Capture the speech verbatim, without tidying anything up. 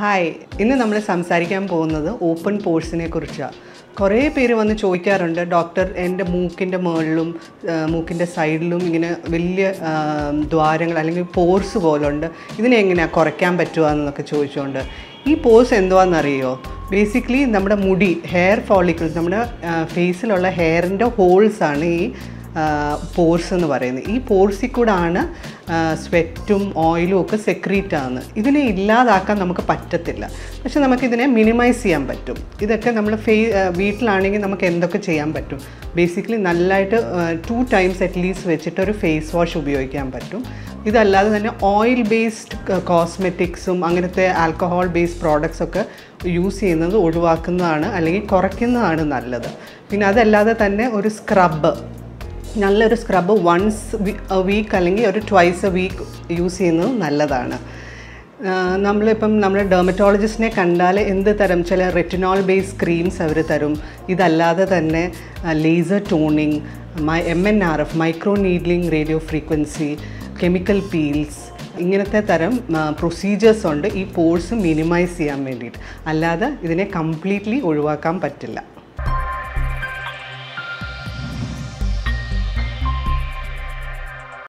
Hi, ഇന്ന് നമ്മൾ സംസാരിക്കാൻ പോകുന്നത് ഓപ്പൺ പോഴ്സിനെ കുറിച്ചാണ്. കുറേ പേര് വന്ന് ചോദിക്കാറുണ്ട്, ഡോക്ടർ എൻ്റെ മൂക്കിൻ്റെ മുകളിലും മൂക്കിൻ്റെ സൈഡിലും ഇങ്ങനെ വലിയ ദ്വാരങ്ങൾ അല്ലെങ്കിൽ പോർസ് പോലുണ്ട്, ഇതിനെ എങ്ങനെയാണ് കുറയ്ക്കാൻ പറ്റുക എന്നൊക്കെ ചോദിച്ചുകൊണ്ട്. ഈ പോർസ് എന്തുവാണെന്നറിയോ? ബേസിക്കലി നമ്മുടെ മുടി, ഹെയർ ഫോളിക്കിൾസ്, നമ്മുടെ ഫേസിലുള്ള ഹെയറിൻ്റെ ഹോൾസാണ് ഈ പോർസ് എന്ന് പറയുന്നത്. ഈ പോർസിൽ കൂടാണ് സ്വെറ്റും ഓയിലും ഒക്കെ സെക്രീറ്റ് ആകുന്നത്. ഇതിനെ ഇല്ലാതാക്കാൻ നമുക്ക് പറ്റത്തില്ല, പക്ഷെ നമുക്കിതിനെ മിനിമൈസ് ചെയ്യാൻ പറ്റും. ഇതൊക്കെ നമ്മൾ ഫേ വീട്ടിലാണെങ്കിൽ നമുക്ക് എന്തൊക്കെ ചെയ്യാൻ പറ്റും? ബേസിക്കലി നല്ലതായിട്ട് ടു ടൈംസ് അറ്റ്ലീസ്റ്റ് വെച്ചിട്ട് ഒരു ഫേസ് വാഷ് ഉപയോഗിക്കാൻ പറ്റും. ഇതല്ലാതെ തന്നെ ഓയിൽ ബേസ്ഡ് കോസ്മെറ്റിക്സും അങ്ങനത്തെ ആൽക്കഹോൾ ബേസ്ഡ് പ്രോഡക്ട്സൊക്കെ യൂസ് ചെയ്യുന്നത് ഒഴിവാക്കുന്നതാണ് അല്ലെങ്കിൽ കുറയ്ക്കുന്നതാണ് നല്ലത്. പിന്നെ അതല്ലാതെ തന്നെ ഒരു സ്ക്രബ്, നല്ലൊരു സ്ക്രബ് വൺസ് വീക്ക് അല്ലെങ്കിൽ ഒരു ട്വൈസ് എ വീക്ക് യൂസ് ചെയ്യുന്നത് നല്ലതാണ്. നമ്മളിപ്പം നമ്മുടെ ഡെർമറ്റോളജിസ്റ്റിനെ കണ്ടാൽ എന്ത് തരം ചില റെറ്റിനോൾ ബേസ്ഡ് ക്രീംസ് അവർ തരും. ഇതല്ലാതെ തന്നെ laser toning, my M N R F micro needling radio frequency, chemical peels, ഇങ്ങനത്തെ തരം പ്രൊസീജിയേഴ്സ് ഉണ്ട് ഈ പോർസ് മിനിമൈസ് ചെയ്യാൻ വേണ്ടിയിട്ട്. അല്ലാതെ ഇതിനെ കംപ്ലീറ്റ്ലി ഒഴിവാക്കാൻ പറ്റില്ല.